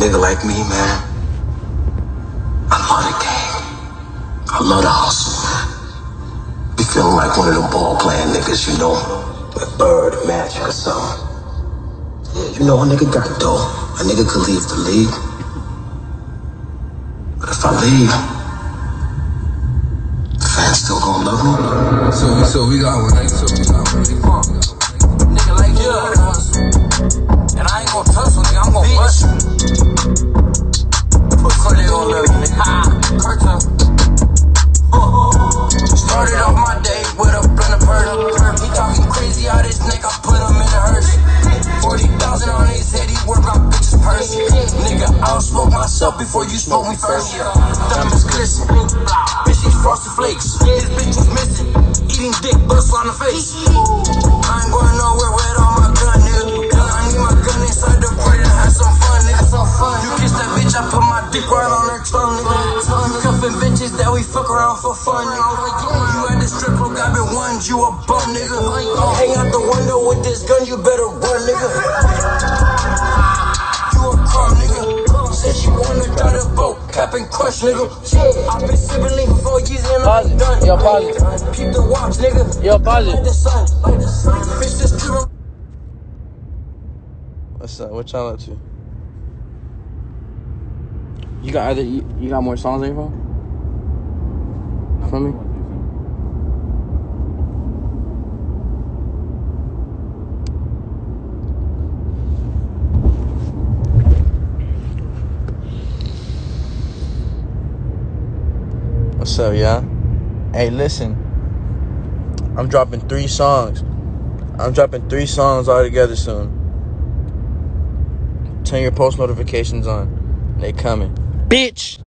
nigga like me, man, I love the game. I love the hustle, man. Be feeling like one of them ball-playing niggas, you know? Like Bird, Magic, or something. Yeah, you know, a nigga got dough. A nigga could leave the league. But if I leave, the fans still gonna love me. So we got one. Nigga like you, and I ain't gonna tussle, nigga. I'm gonna bust you. Put Corday on love, nigga. Cartel. Started off my day with a blend of perk. He talking crazy out his neck, I put him in a hearse. 40,000 on his head, he work out bitches' purse. Nigga, I'll smoke myself before you smoke me first. Diamonds glisten, bitch, she's frosted flakes. This bitch was missing, eating dick, bust on the face. I ain't going nowhere with all my gun, nigga. Cause I need my gun inside the party to have some fun, nigga. You kiss that bitch, I put my dick right on her tongue, nigga. Cuffing bitches that we fuck around for fun, nigga. You at the strip club, got been ones, you a bum, nigga. Hang out the window with this gun, you better run, nigga. You a crumb, nigga. Said she wanna drive the boat, cap and crush, nigga. I've been sipping lean for 4 years and I'm done. Yo, pause it. Keep the watch, nigga. Yo, pause it. The sun. Bitch, this trip. What's up? What y'all up to? You got you got more songs on your phone? From me? What's up, y'all? Hey, listen. I'm dropping 3 songs. I'm dropping 3 songs all together soon. Turn your post notifications on. They coming. Bitch!